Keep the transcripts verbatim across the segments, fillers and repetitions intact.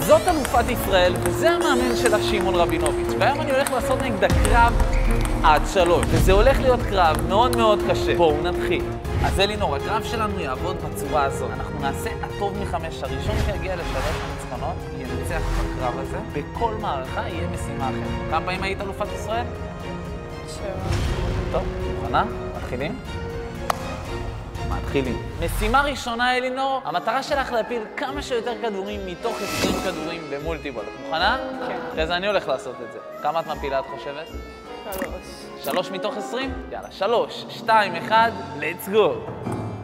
זאת אלופת ישראל, וזה המאמן שלה שמעון רבינוביץ'. והיום אני הולך לעשות נגדה קרב עד שלוש, וזה הולך להיות קרב מאוד מאוד קשה. בואו נתחיל. אז אלינור, הקרב שלנו יעבוד בצורה הזאת. אנחנו נעשה הטוב מחמש. הראשון שיגיע לשלוש הניצחונות ינצח בקרב הזה. בכל מערכה יהיה משימה אחרת. כמה פעמים היית אלופת ישראל? שבע. טוב, מוכנה? מתחילים? מתחילים. משימה ראשונה, אלינור, המטרה שלך להפיל כמה שיותר כדורים מתוך עשרים כדורים במולטיבול. את מוכנה? כן. אחרי זה אני הולך לעשות את זה. כמה את מפילה, את חושבת? שלוש. שלוש מתוך עשרים? יאללה, שלוש, שתיים, אחד, let's go!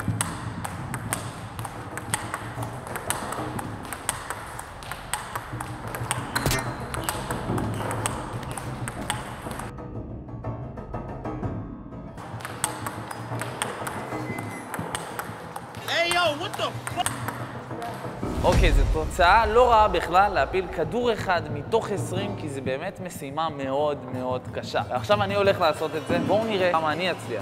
אוקיי, זו תוצאה לא רעה בכלל להפיל כדור אחד מתוך עשרים, כי זה באמת משימה מאוד מאוד קשה. ועכשיו אני הולך לעשות את זה, בואו נראה כמה אני אצליח.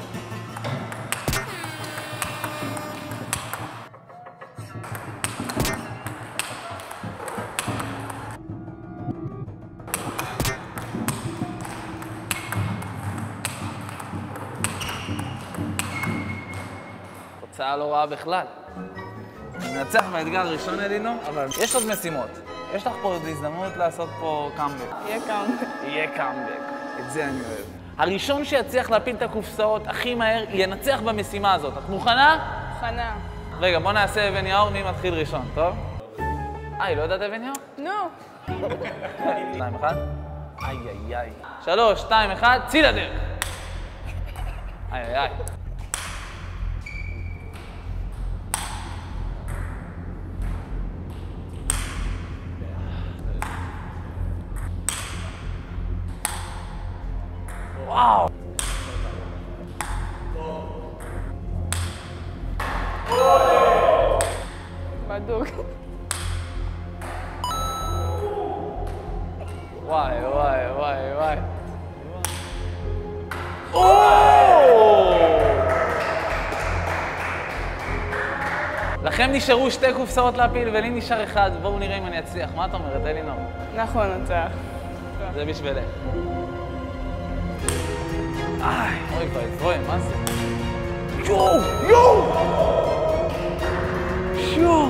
תוצאה לא רעה בכלל. ננצח באתגר הראשון, אלינור, אבל יש עוד משימות. יש לך פה עוד הזדמנות לעשות פה קאמבק. יהיה קאמבק. יהיה קאמבק. את זה אני אוהב. הראשון שיצליח להפיל את הקופסאות הכי מהר ינצח במשימה הזאת. את מוכנה? מוכנה. רגע, בוא נעשה אבן יאור, מי מתחיל ראשון, טוב? אה, היא לא יודעת אבן יאור? נו. שתיים, אחד. איי, איי, איי. שלוש, שתיים, אחד, צאי לדרך. איי, איי, איי. וואו! בדוק. וואי, וואי, וואי, וואי. לכם נשארו שתי קופסאות להפיל ולי נשאר אחד. בואו נראה אם אני אצליח. מה את אומרת, אלינור? נכון, נצח. זה בשבילך. איי, אוי ואבוי, מה זה? יואו! יואו! יואו!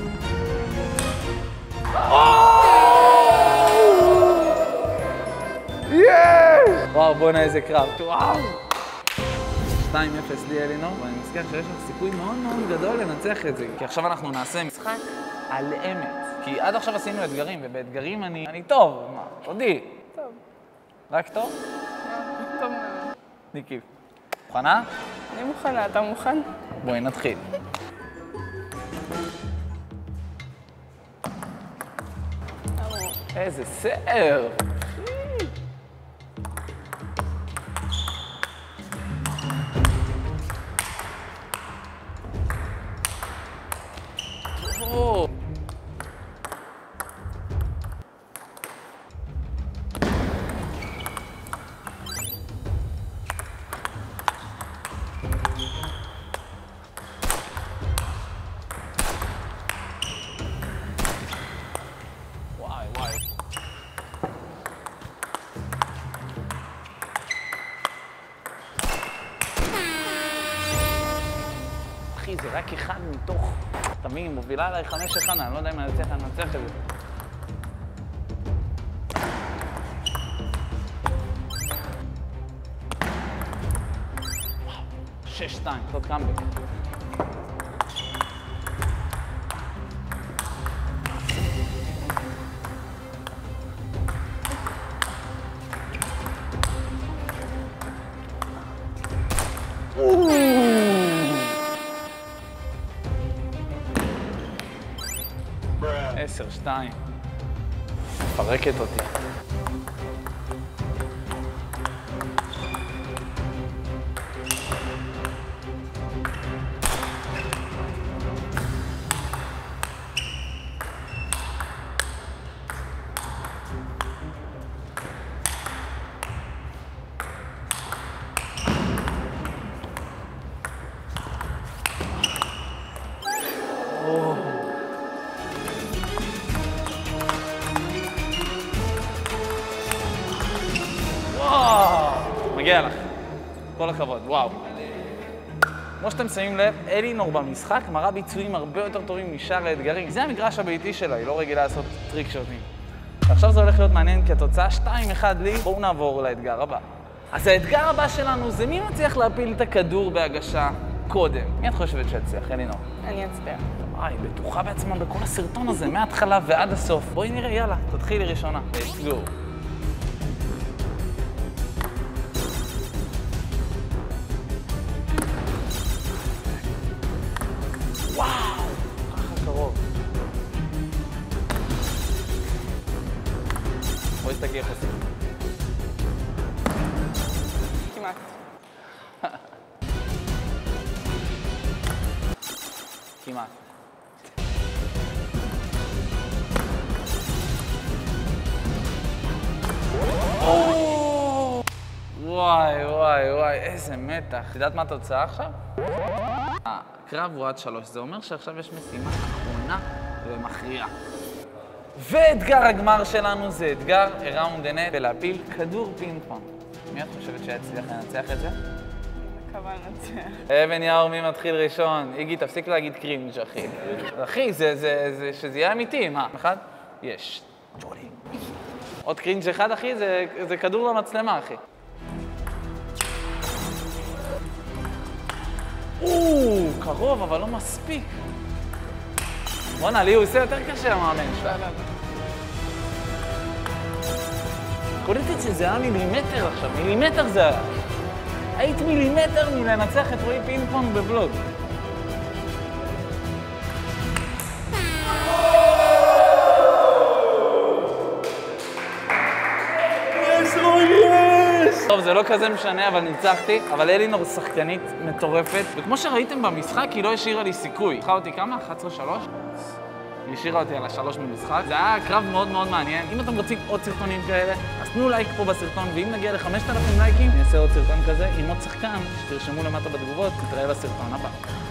יש! וואו, בוא'נה איזה קרב. וואו! שתיים אפס לי, אלינור, ואני מזכיר שיש לך סיכוי מאוד מאוד גדול לנצח את זה. כי עכשיו אנחנו נעשה משחק על אמת. כי עד עכשיו עשינו אתגרים, ובאתגרים אני... אני טוב, מה? תודי. טוב. רק טוב? טוב מאוד. ניקי. מוכנה? אני מוכנה, אתה מוכן? בואי נתחיל. איזה שיער! או! אחי, זה רק אחד מתוך... תמיד מובילה עליי חמש אחד, אני לא יודע אם אני אצליח לנצח את זה. שש שתיים, זאת קאמבק. עשר, שתיים. פרקת אותי. מגיע לך. כל הכבוד, וואו. כמו שאתם שמים לב, אלינור במשחק מראה ביצועים הרבה יותר טובים משאר האתגרים. זה המגרש הביתי שלה, היא לא רגילה לעשות טריק שוטים. ועכשיו זה הולך להיות מעניין כתוצאה שתיים אחד לי. בואו נעבור לאתגר הבא. אז האתגר הבא שלנו זה מי מצליח להפיל את הכדור בהגשה קודם. מי את חושבת שיצליח, אלינור? אני אצליח. וואי, היא בטוחה בעצמה בכל הסרטון הזה, מההתחלה ועד הסוף. בואי נראה, יאללה, תתחילי ראשונה. Let's go. וואו, ככה קרוב. בואי תגיע איך עושים. כמעט. כמעט. וואי, וואי, וואי, איזה מתח. את יודעת מה התוצאה עכשיו? הקרב הוא עד שלוש, זה אומר שעכשיו יש משימה אחרונה ומכריעה. ואתגר הגמר שלנו זה אתגר around the net ולהפיל כדור פינג פונג. מי את חושבת שיצליח לנצח את זה? מקווה לנצח. אבן יאור, מי מתחיל ראשון? איגי, תפסיק להגיד קרינג', אחי. אחי, זה, זה, זה, שזה יהיה אמיתי, מה? אחד? יש. ג'ולי. עוד קרינג' אחד, אחי, זה, זה כדור למצלמה, אחי. או, קרוב, אבל לא מספיק. בוא'נה, לי הוא עושה יותר קשה, המאמן שלך. קולטת שזה היה מילימטר עכשיו, מילימטר זה היה. היית מילימטר מלנצח את רועי פינג פונג בבלוג. טוב, זה לא כזה משנה, אבל ניצחתי. אבל אלינור שחקנית מטורפת. וכמו שראיתם במשחק, היא לא השאירה לי סיכוי. לקחה אותי כמה? אחת עשרה שלוש? היא השאירה אותי על השלוש במשחק. זה היה קרב מאוד מאוד מעניין. אם אתם רוצים עוד סרטונים כאלה, אז תנו לייק פה בסרטון, ואם נגיע ל-חמשת אלפים לייקים, אני אעשה עוד סרטון כזה עם עוד שחקן, שתרשמו למטה בתגובות, נתראה בסרטון הבא.